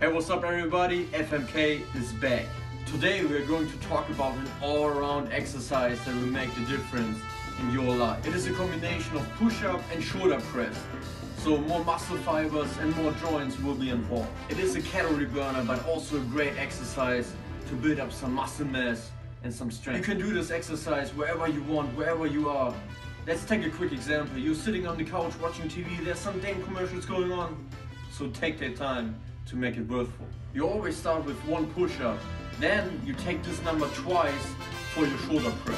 Hey, what's up everybody? FMK is back. Today we're going to talk about an all-around exercise that will make the difference in your life. It is a combination of push-up and shoulder press. So more muscle fibers and more joints will be involved. It is a calorie burner, but also a great exercise to build up some muscle mass and some strength. You can do this exercise wherever you want, wherever you are. Let's take a quick example. You're sitting on the couch watching TV, there's some damn commercials going on. So take that time to make it worthwhile. You always start with one push-up, then you take this number twice for your shoulder press.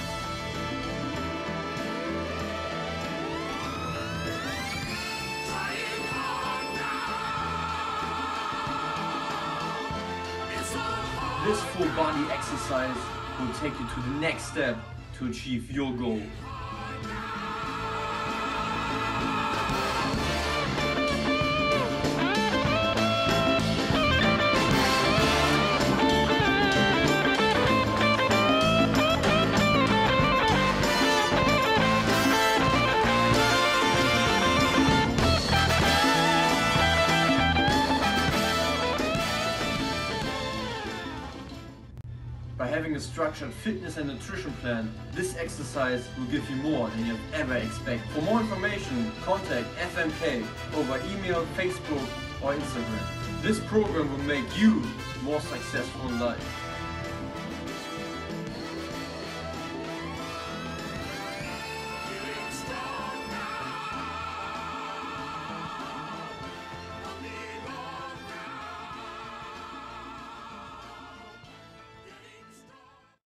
This full body exercise will take you to the next step to achieve your goal. By having a structured fitness and nutrition plan, this exercise will give you more than you've ever expected. For more information, contact FMK over email, Facebook or Instagram. This program will make you more successful in life.